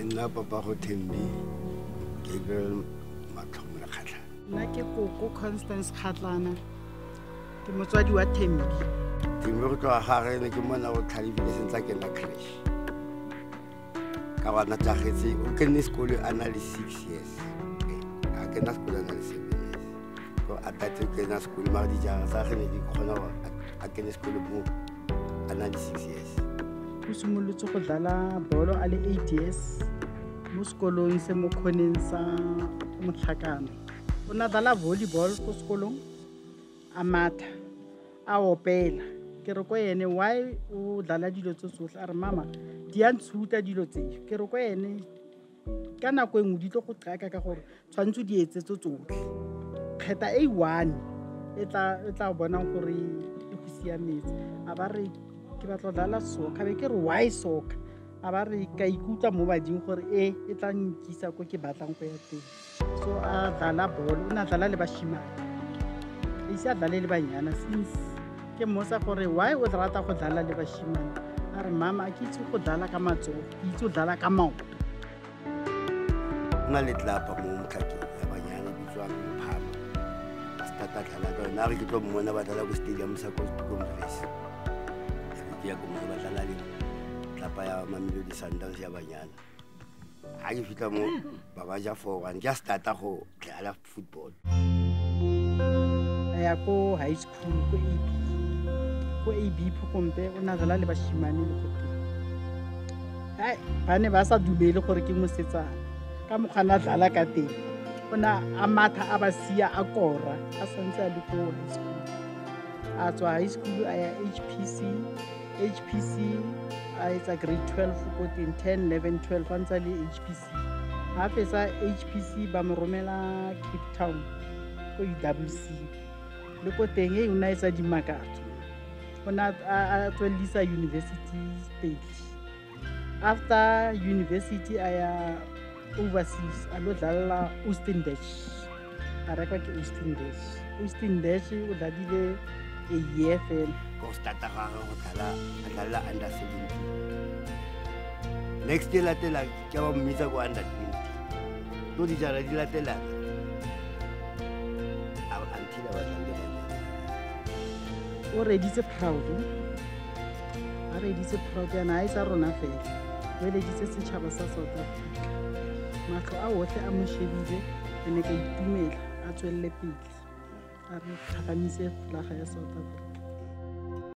nna papa go Thembi Gabriel Matlhomola Kgatla. Nna ke Koko Constance Kgatlana ke motswadi wa Thembi. Thembi go tloga gare ne ke mona go tlhalebile sentse ke nna crash ka bana tagetse o kene sekolo a na le 6 years a kena sekolo a na le 7 years go a tate o kena sekolo mara dijara tsa gane di kgona go a kene sekolo mo a na le 6 years. O simolotse go dlala bolo a le 8 years mo sekolong se mo kgoneng sa Motlhakana. O na dlala volleyball ko sekolong a matha a opela ke re ko ene why o dlala dilo tse tsotlhe a re mama di a ntshuta dilo tseo ke re ko ene ka nako engwe di tlo go qaka ka gore tshwanetse di etse tsotlhe kgetha A1 e tla bonang gore e go siametse a ba re ke batla dlala soccer be ke re why soccer a ba re ka ikutlwa mo bading gore e tla nkisa ko ke batlang go ya teng so a dlala ball o na dlala le bashimane e se a dlale le banyana since ke mmosa gore why o rata go dlala le bashimane a re mama a ke itse go dlala ka matsogo ke itse go dlala ka maoto. Nna le tlapa mo Motlhakeng ya banyana bitswang Phama ba starta dlala ka yona a re ke tlo mmona ba dlala ko stadium sa ko Congress ke ya ko mo ba dlala le tlapa ya Mamelodi Sundowns ya banyana ha ke fitla mo ba ba ja 4-1 ke starta go dlala football ya ko high school ko AB Phukompe o na dlala le bashimane le go teng hai ba ne ba sa dumele gore ke mosetsana ka mokgana dlala ka teng o na a matha a ba sia a kora a santse a le ko high school a tswa high school a ya HPC a etsa grade 12 ko teng 10 11 12 a ntse le HPC a fetsa HPC ba mo romela Cape Town ko UWC le ko teng e una etsa dimakatso ona a tswellisa university stage after university a ya overseas a lo dlala Oostenditch a rekwa ke Oostenditch o dladile a year fela go starta gagwe go dlala under 17 next year latela ke ba mmitsa ko under 20 to dijara di latelana until ba dlala o reditse proud yana a e sa rona fela o eleditse setšhaba sa South Africa matlho a otlhe a mo shebile ene ka itumela a tswelele pele a re tlhakamise folaga ya South Africa.